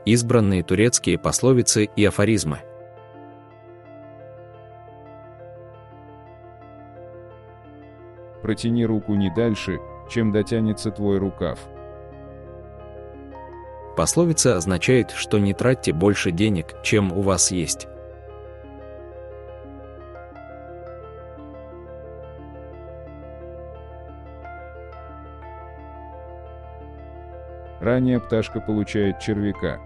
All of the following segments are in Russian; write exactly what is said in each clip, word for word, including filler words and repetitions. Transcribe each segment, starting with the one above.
Избранные турецкие пословицы и афоризмы. Протяни руку не дальше, чем дотянется твой рукав. Пословица означает, что не тратьте больше денег, чем у вас есть. Ранее пташка получает червяка.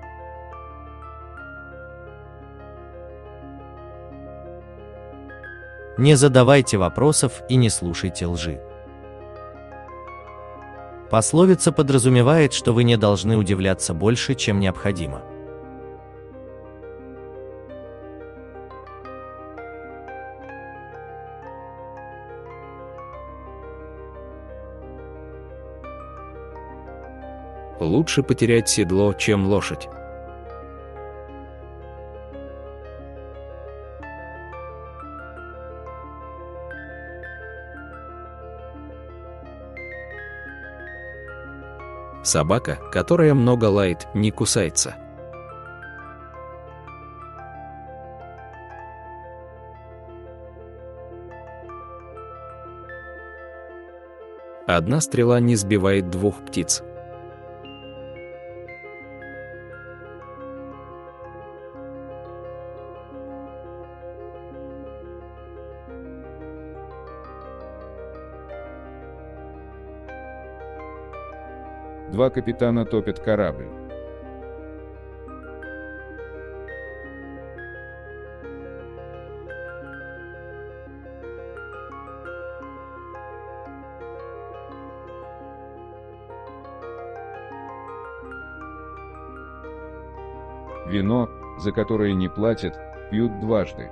Не задавайте вопросов и не слушайте лжи. Пословица подразумевает, что вы не должны удивляться больше, чем необходимо. Лучше потерять седло, чем лошадь. Собака, которая много лает, не кусается. Одна стрела не сбивает двух птиц. Два капитана топят корабль. Вино, за которое не платят, пьют дважды.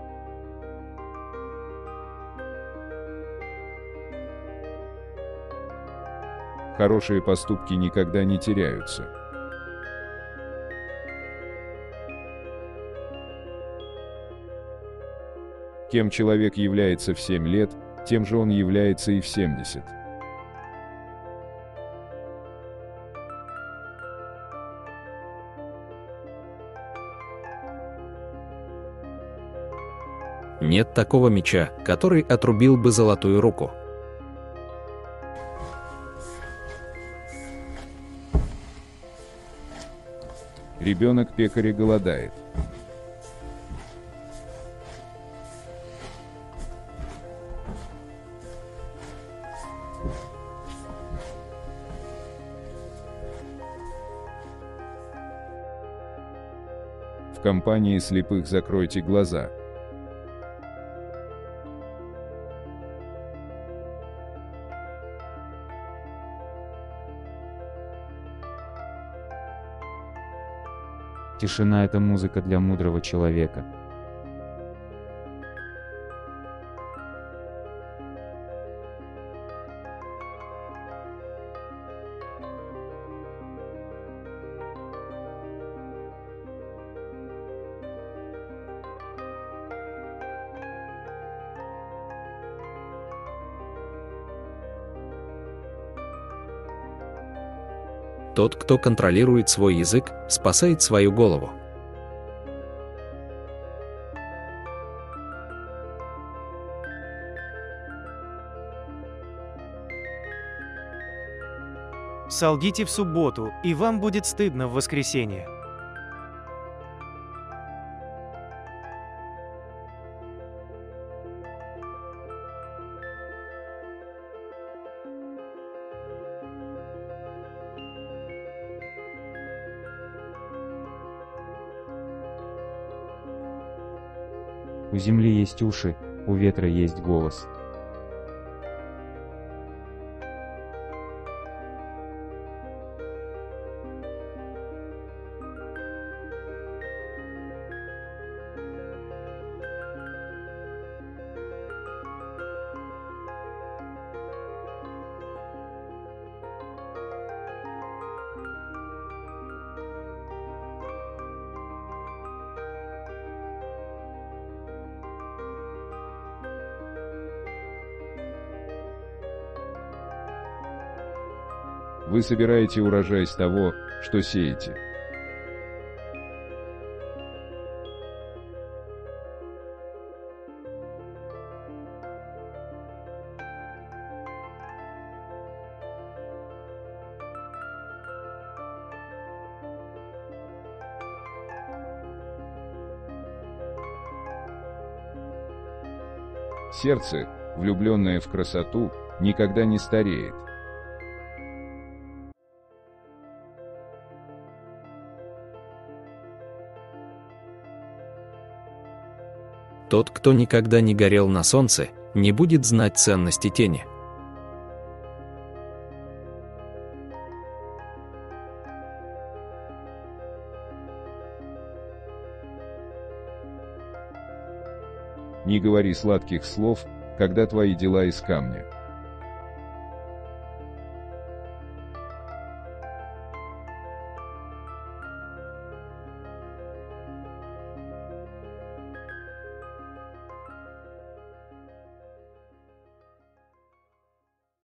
Хорошие поступки никогда не теряются. Кем человек является в семь лет, тем же он является и в семьдесят. Нет такого меча, который отрубил бы золотую руку. Ребенок пекаря голодает. В компании слепых закройте глаза. Тишина — это музыка для мудрого человека. Тот, кто контролирует свой язык, спасает свою голову. Солгите в субботу, и вам будет стыдно в воскресенье. У земли есть уши, у ветра есть голос. Вы собираете урожай с того, что сеете. Сердце, влюбленное в красоту, никогда не стареет. Тот, кто никогда не горел на солнце, не будет знать ценности тени. Не говори сладких слов, когда твои дела из камня.